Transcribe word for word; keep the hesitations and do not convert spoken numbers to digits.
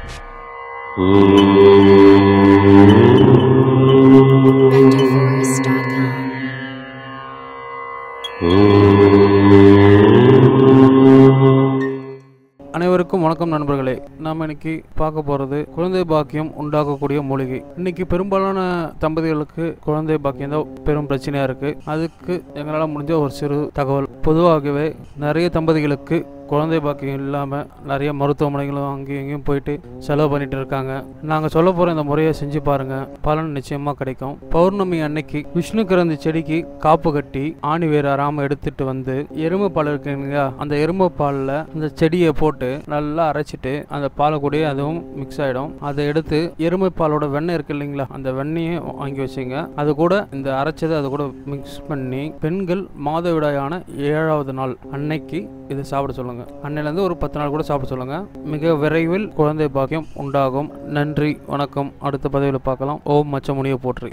அனைவருக்கும் வணக்கம் நண்பர்களே. நாம் இன்னைக்கு பார்க்க போகிறது குழந்தை பாக்கியம் உண்டாக்கக்கூடிய மூலிகை. இன்னைக்கு பெரும்பாலான தம்பதிகளுக்கு குழந்தை பாக்கியம் தான் பெரும் பிரச்சனையாக இருக்குது. அதுக்கு எங்களால் முடிஞ்ச ஒரு சிறு தகவல். பொதுவாகவே நிறைய தம்பதிகளுக்கு குழந்தை பாக்கியம் இல்லாமல் நிறைய மருத்துவமனைகளும் அங்கேயும் இங்கேயும் போயிட்டு செலவு பண்ணிட்டு இருக்காங்க. நாங்கள் சொல்ல போகிற இந்த முறையை செஞ்சு பாருங்கள், பலன் நிச்சயமாக கிடைக்கும். பௌர்ணமி அன்னைக்கு விஷ்ணு கிரந்தி செடிக்கு காப்பு கட்டி ஆணி வேறு அறாமல் எடுத்துட்டு வந்து எருமை பால் இருக்குங்க, அந்த எருமை பாலில் அந்த செடியை போட்டு நல்லா அரைச்சிட்டு அந்த பாலை கூடயே அதுவும் மிக்ஸ் ஆகிடும். அதை எடுத்து எருமை பாலோட வெண்ணெய் இருக்கு இல்லைங்களா, அந்த வெண்ணெயை வாங்கி வச்சுங்க. அது கூட இந்த அரைச்சதை அது கூட மிக்ஸ் பண்ணி பெண்கள் மாதவிடாயான ஏழாவது நாள் அன்னைக்கு இதை சாப்பிட சொல்லுங்க. அன்னையிலேருந்து ஒரு பத்து நாள் கூட சாப்பிட சொல்லுங்க. மிக விரைவில் குழந்தை பாக்கியம் உண்டாகும். நன்றி, வணக்கம். அடுத்த பதிவில் பார்க்கலாம். ஓம் மச்சமுனியை போற்றி.